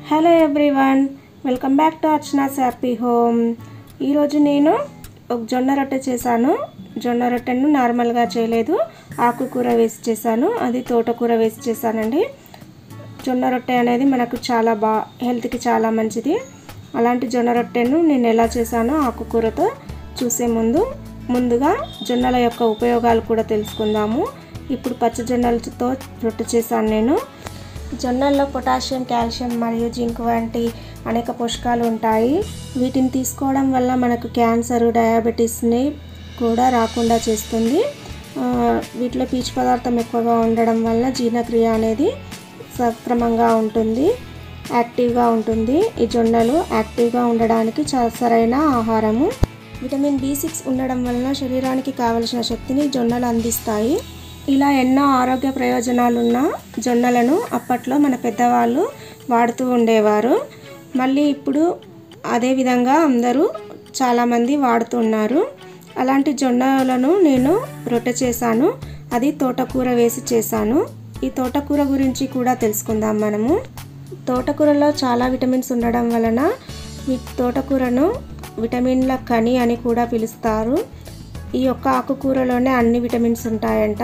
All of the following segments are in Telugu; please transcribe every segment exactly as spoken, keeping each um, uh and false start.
Hello everyone, welcome back to Archana's happy home. ఈరోజు నేను ఒక జొన్న రొట్టె చేశాను. జొన్న రొట్టెను నార్మల్గా చేయలేదు, ఆకుకూర వేసి చేశాను. అది తోటకూర వేసి చేశానండి. జొన్న రొట్టె అనేది మనకు చాలా బా హెల్త్కి చాలా మంచిది. అలాంటి జొన్న రొట్టెను నేను ఎలా చేశానో ఆకుకూరతో చూసే ముందు ముందుగా జొన్నల యొక్క ఉపయోగాలు కూడా తెలుసుకుందాము. ఇప్పుడు పచ్చ జొన్నలతో రొట్టె చేశాను నేను. జొన్నల్లో పొటాషియం, కాల్షియం మరియు జింక్ వంటి అనేక పోషకాలు ఉంటాయి. వీటిని తీసుకోవడం వల్ల మనకు క్యాన్సర్, డయాబెటీస్ని కూడా రాకుండా చేస్తుంది. వీటిలో పీచు పదార్థం ఎక్కువగా ఉండడం వల్ల జీర్ణక్రియ అనేది సక్రమంగా ఉంటుంది, యాక్టివ్గా ఉంటుంది. ఈ జొన్నలు యాక్టివ్గా ఉండడానికి చాలా సరైన ఆహారము. విటమిన్ బి సిక్స్ ఉండడం వలన శరీరానికి కావలసిన శక్తిని జొన్నలు అందిస్తాయి. ఇలా ఎన్నో ఆరోగ్య ప్రయోజనాలున్న జొన్నలను అప్పట్లో మన పెద్దవాళ్ళు వాడుతూ ఉండేవారు. మళ్ళీ ఇప్పుడు అదేవిధంగా అందరూ చాలామంది వాడుతున్నారు. అలాంటి జొన్నలను నేను రొట్టె చేశాను. అది తోటకూర వేసి చేశాను. ఈ తోటకూర గురించి కూడా తెలుసుకుందాం మనము. తోటకూరలో చాలా విటమిన్స్ ఉండడం వలన ఈ తోటకూరను విటమిన్ల ఖని అని కూడా పిలుస్తారు. ఈ యొక్క ఆకుకూరలోనే అన్ని విటమిన్స్ ఉంటాయంట.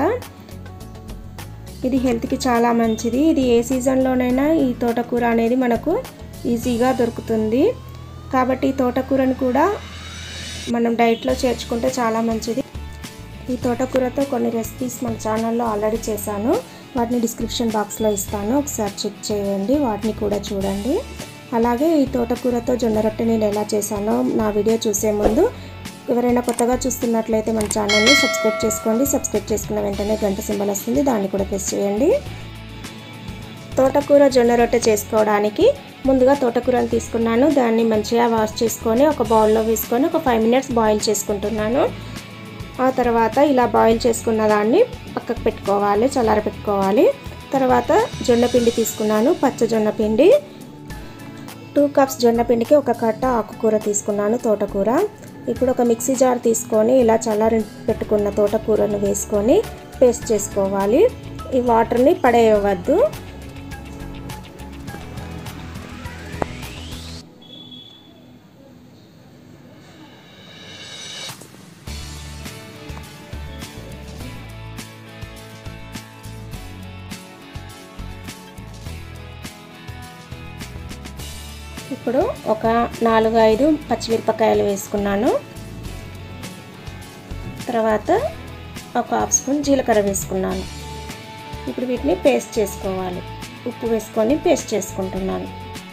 ఇది హెల్త్కి చాలా మంచిది. ఇది ఏ సీజన్లోనైనా ఈ తోటకూర అనేది మనకు ఈజీగా దొరుకుతుంది. కాబట్టి ఈ తోటకూరను కూడా మనం డైట్లో చేర్చుకుంటే చాలా మంచిది. ఈ తోటకూరతో కొన్ని రెసిపీస్ మన ఛానల్లో ఆల్రెడీ చేశాను. వాటిని డిస్క్రిప్షన్ బాక్స్లో ఇస్తాను, ఒకసారి చెక్ చేయండి, వాటిని కూడా చూడండి. అలాగే ఈ తోటకూరతో జొన్న రొట్టె నేను ఎలా చేశానో నా వీడియో చూసే ముందు ఎవరైనా కొత్తగా చూస్తున్నట్లయితే మన ఛానల్ని సబ్స్క్రైబ్ చేసుకోండి. సబ్స్క్రైబ్ చేసుకున్న వెంటనే గంట సింబల్ వస్తుంది, దాన్ని కూడా ప్రెస్ చేయండి. తోటకూర జొన్న రొట్టె చేసుకోవడానికి ముందుగా తోటకూరను తీసుకున్నాను. దాన్ని మంచిగా వాష్ చేసుకొని ఒక బౌల్లో వేసుకొని ఒక ఫైవ్ మినిట్స్ బాయిల్ చేసుకుంటున్నాను. ఆ తర్వాత ఇలా బాయిల్ చేసుకున్న దాన్ని పక్కకు పెట్టుకోవాలి, చల్లార పెట్టుకోవాలి. తర్వాత జొన్న పిండి తీసుకున్నాను, పచ్చ జొన్న పిండి. టూ కప్స్ జొన్న పిండికి ఒక కట్ట ఆకుకూర తీసుకున్నాను, తోటకూర. ఇప్పుడు ఒక మిక్సీ జార్ తీసుకొని ఇలా చల్లారి పెట్టుకున్న తోటకూరను వేసుకొని పేస్ట్ చేసుకోవాలి. ఈ వాటర్ని పడేయవద్దు. ఇప్పుడు ఒక నాలుగు ఐదు పచ్చిమిరపకాయలు వేసుకున్నాను. తర్వాత ఒక హాఫ్ స్పూన్ జీలకర్ర వేసుకున్నాను. ఇప్పుడు వీటిని పేస్ట్ చేసుకోవాలి. ఉప్పు వేసుకొని పేస్ట్ చేసుకుంటున్నాను.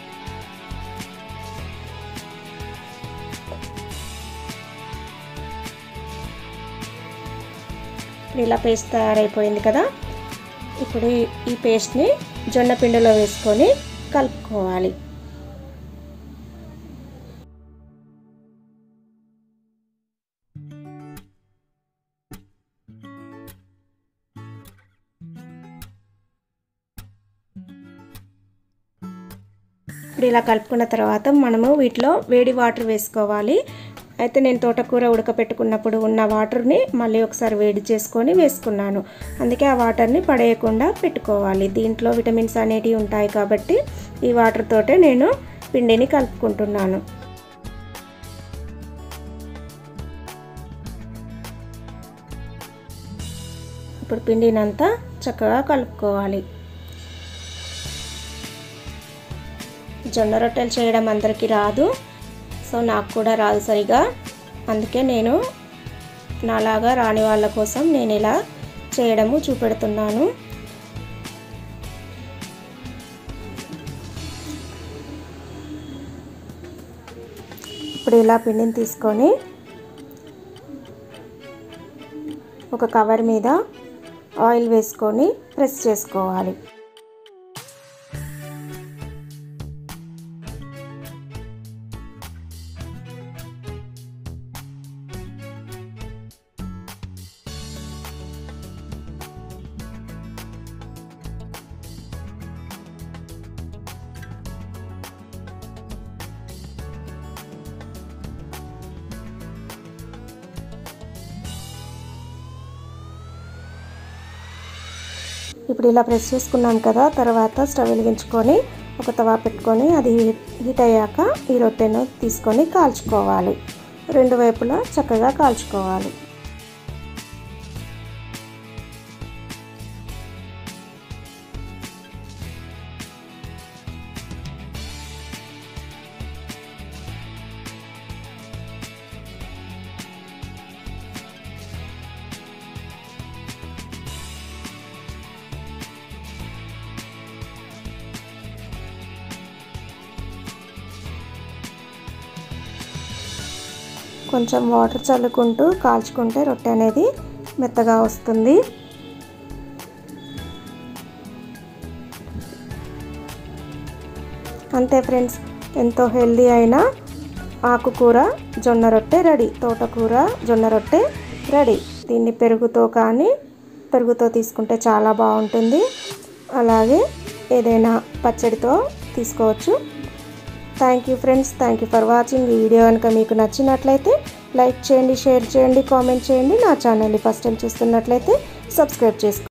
ఇలా పేస్ట్ తయారైపోయింది కదా. ఇప్పుడు ఈ పేస్ట్ని జొన్న పిండిలో వేసుకొని కలుపుకోవాలి. ఇప్పుడు ఇలా కలుపుకున్న తర్వాత మనము వీటిలో వేడి వాటర్ వేసుకోవాలి. అయితే నేను తోటకూర ఉడకపెట్టుకున్నప్పుడు ఉన్న వాటర్ని మళ్ళీ ఒకసారి వేడి చేసుకొని వేసుకున్నాను. అందుకే ఆ వాటర్ని పడేయకుండా పెట్టుకోవాలి. దీంట్లో విటమిన్స్ అనేటివి ఉంటాయి కాబట్టి ఈ వాటర్ తోటే నేను పిండిని కలుపుకుంటున్నాను. ఇప్పుడు పిండినంతా చక్కగా కలుపుకోవాలి. జొన్న రొట్టెలు చేయడం అందరికీ రాదు, సో నాకు కూడా రాదు సరిగా. అందుకే నేను నాలాగా రాని వాళ్ళ కోసం నేను ఇలా చేయడము చూపెడుతున్నాను. ఇప్పుడు ఇలా పిండిని తీసుకొని ఒక కవర్ మీద ఆయిల్ వేసుకొని ప్రెస్ చేసుకోవాలి. ఇప్పుడు ఇలా ప్రెస్ చేసుకున్నాం కదా. తర్వాత స్టవ్ వెలిగించుకొని ఒక తవా పెట్టుకొని అది హీట్ అయ్యాక ఈ రొట్టెను తీసుకొని కాల్చుకోవాలి. రెండు వైపులా చక్కగా కాల్చుకోవాలి. కొంచెం వాటర్ చల్లుకుంటూ కాల్చుకుంటే రొట్టె అనేది మెత్తగా వస్తుంది. అంతే ఫ్రెండ్స్, ఎంతో హెల్దీ అయిన ఆకుకూర జొన్న రొట్టె రెడీ. తోటకూర జొన్న రొట్టె రెడీ. దీన్ని పెరుగుతో కానీ పెరుగుతో తీసుకుంటే చాలా బాగుంటుంది. అలాగే ఏదైనా పచ్చడితో తీసుకోవచ్చు. Thank you friends, thank you for watching. ఈ వీడియో కనుక మీకు నచ్చినట్లయితే లైక్ చేయండి, షేర్ చేయండి, కామెంట్ చేయండి. నా ఛానల్ని ఫస్ట్ టైం చూస్తున్నట్లయితే సబ్స్క్రైబ్ చేసుకోండి.